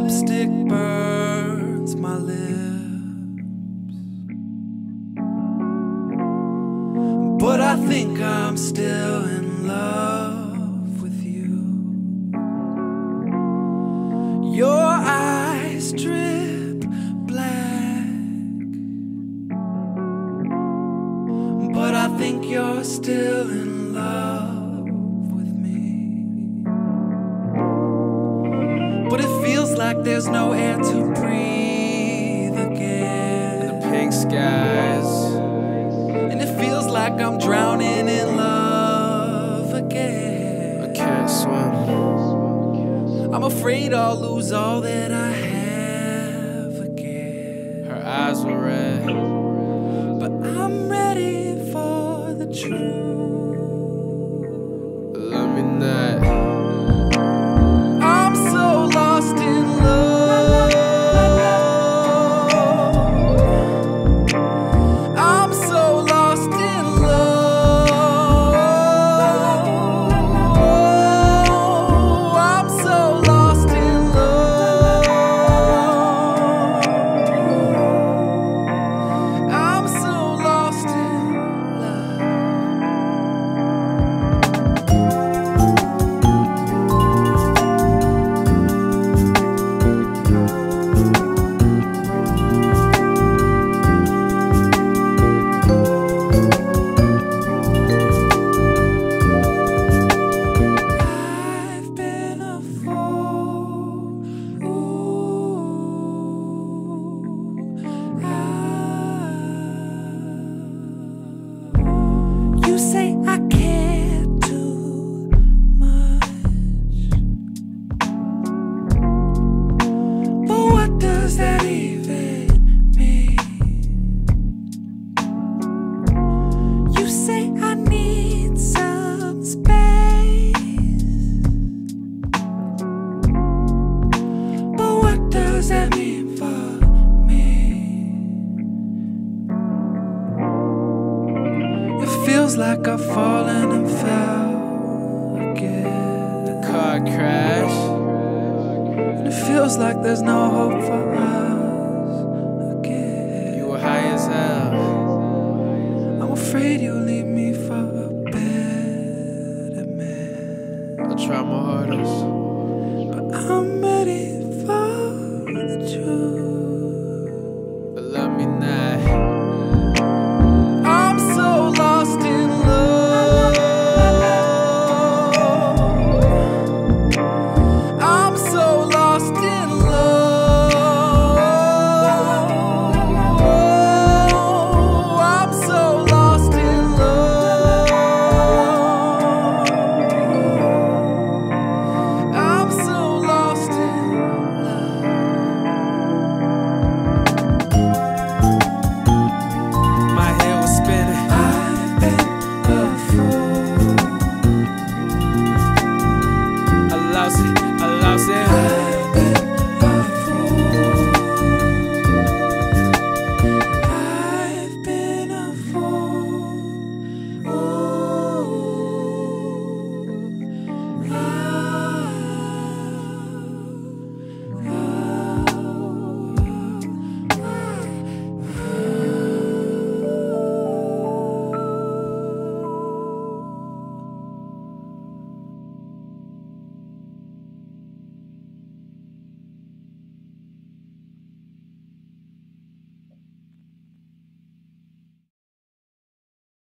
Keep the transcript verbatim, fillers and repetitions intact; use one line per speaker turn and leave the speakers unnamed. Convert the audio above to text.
lipstick burns my lips, but I think I'm still in love with you. Your eyes drip black, but I think you're still in love with me. But it feels like there's no air to breathe again.
The pink skies,
and it feels like I'm drowning in love again.
I can't swim.
I'm afraid I'll lose all that I have again.
Her eyes were red,
but I'm ready for the truth.
let me not.
I'm so lost in love. I'm so lost in love. I'm so lost in love. I'm so lost in love. I've been a fool. Ooh, ah. You say I can't do much, but what does that even mean? You say I need some space, but what does that mean for me? It feels like I've fallen and fell again,
Car crash,
and it feels like there's no hope for us again.
you were high as hell.
I'm afraid you'll leave me for a better man,
I'll try my hardest.
but I'm ready